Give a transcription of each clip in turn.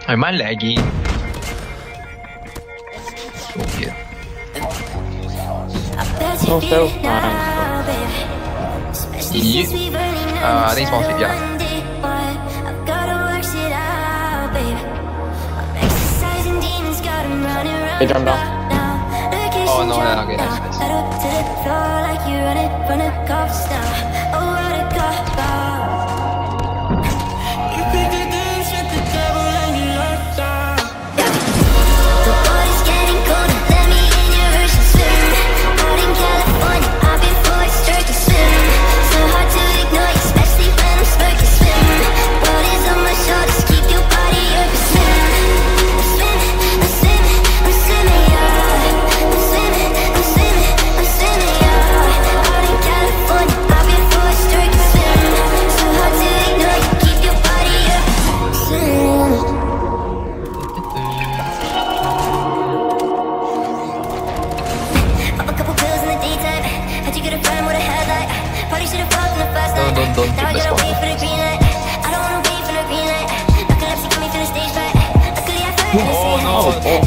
Am I lagging? So weird. So self I think it's more sweet, yeah. They jump down. Oh no, no, okay, nice. Don't keep the spot. Oh no!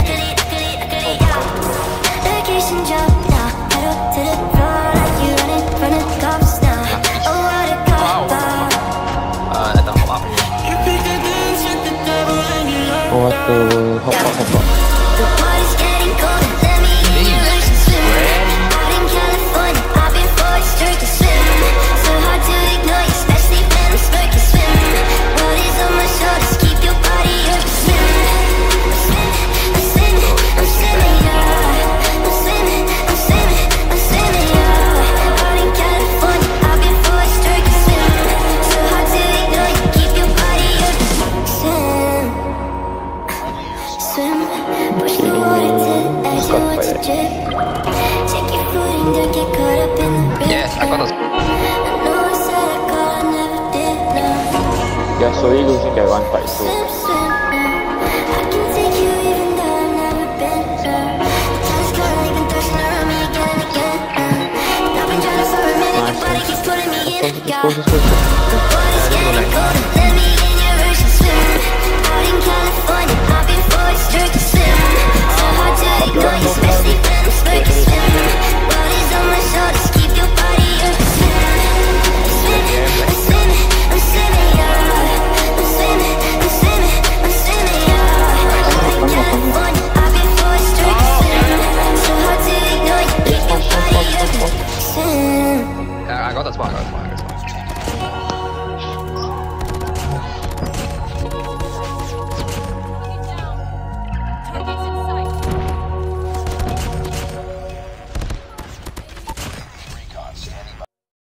What the hop. Yes, I got us. Yeah, so you losing that one fight so. Nice. Let's go.